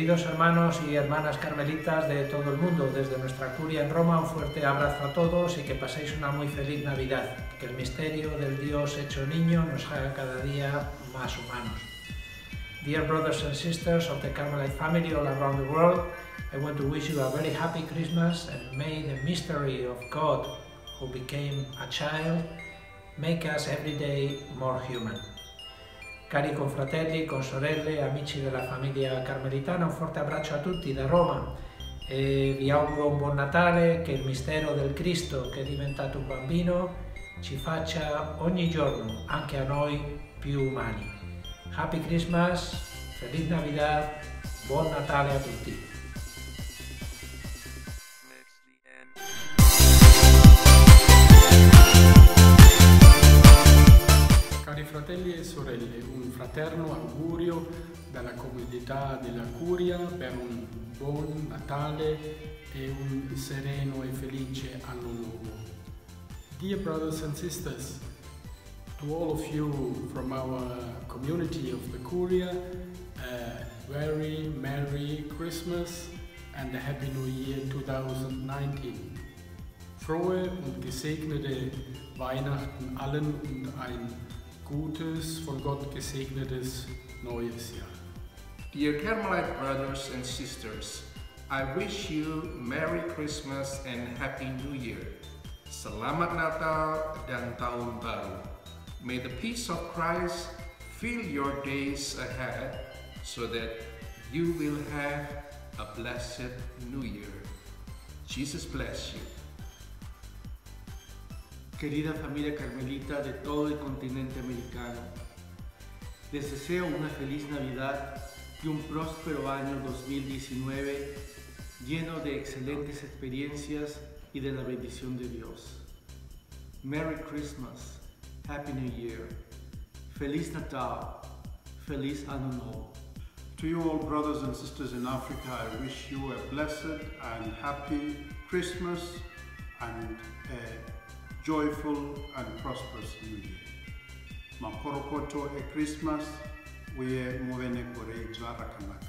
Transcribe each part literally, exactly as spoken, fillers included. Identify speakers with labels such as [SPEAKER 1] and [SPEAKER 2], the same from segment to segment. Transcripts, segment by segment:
[SPEAKER 1] Queridos hermanos y hermanas carmelitas de todo el mundo, desde nuestra curia en Roma, un fuerte abrazo a todos y que paséis una muy feliz Navidad. Que el misterio del Dios hecho niño nos haga cada día más humanos. Dear brothers and sisters of the Carmelite family all around the world, I want to wish you a very happy Christmas and may the mystery of God, who became a child, make us every day more human. Cari confratelli, consorelle, amici della famiglia carmelitana, un forte abbraccio a tutti da Roma e vi auguro un buon Natale, che il mistero del Cristo che è diventato un bambino ci faccia ogni giorno, anche a noi, più umani. Happy Christmas, Feliz Navidad, buon Natale a tutti!
[SPEAKER 2] Cari fratelli e sorelle, un fraterno augurio dalla comunità della Curia per un buon Natale e un sereno e felice anno nuovo. Dear brothers and sisters, to all of you from our community of the Curia, a very Merry Christmas and a Happy New Year twenty nineteen. Frohe und gesegnete Weihnachten allen und ein gutes, von Gott gesegnetes neues Jahr.
[SPEAKER 3] Dear Carmelite brothers and sisters, I wish you Merry Christmas and Happy New Year. Selamat Natal dan Tahun Baru. May the peace of Christ fill your days ahead so that you will have a blessed New Year. Jesus bless you.
[SPEAKER 4] Querida familia carmelita de todo el continente americano, les deseo una feliz Navidad y un próspero año dos mil diecinueve lleno de excelentes experiencias y de la bendición de Dios. Merry Christmas, Happy New Year, Feliz Natal, Feliz Año Nuevo.
[SPEAKER 5] To you all brothers and sisters in Africa, I wish you a blessed and happy Christmas and a joyful and prosperous New Year. Makorokoto e Christmas, we movene kore jara kanaka.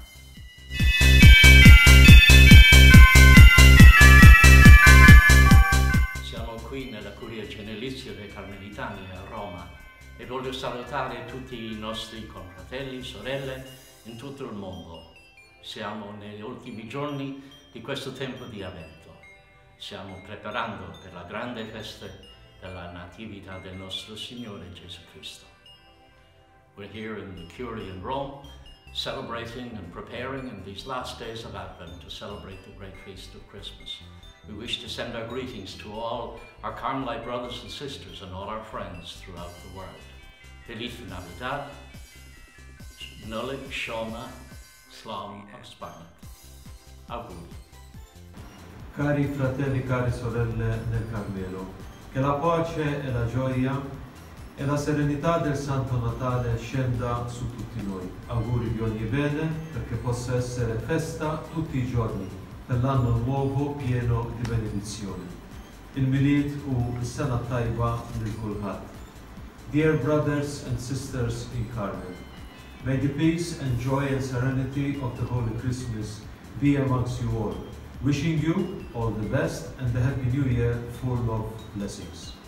[SPEAKER 6] Siamo qui nella Curia Generalizia dei Carmelitani a Roma e voglio salutare tutti i nostri confratelli e sorelle in tutto il mondo. Siamo negli ultimi giorni di questo tempo di Avvento. Stiamo preparando per la grande festa della Natività del nostro Signore Gesù Cristo. We're here in the Curia in Rome, celebrating and preparing in these last days of Advent to celebrate the great feast of Christmas. We wish to send our greetings to all our Carmelite brothers and sisters and all our friends throughout the world. Feliz Navidad, Nolik Shona, Slam Aspanat. Auguri.
[SPEAKER 7] Cari fratelli, cari sorelle nel Carmelo, che la pace e la gioia e la serenità del Santo Natale scenda su tutti noi. Auguri di ogni bene, perché possa essere festa tutti i giorni per l'anno nuovo pieno di benedizione. Il-Milid u s-sena tajba lil kulħadd. Dear brothers and sisters in Carmel, may the peace and joy and serenity of the Holy Christmas be amongst you all. Wishing you all the best and a Happy New Year full of blessings.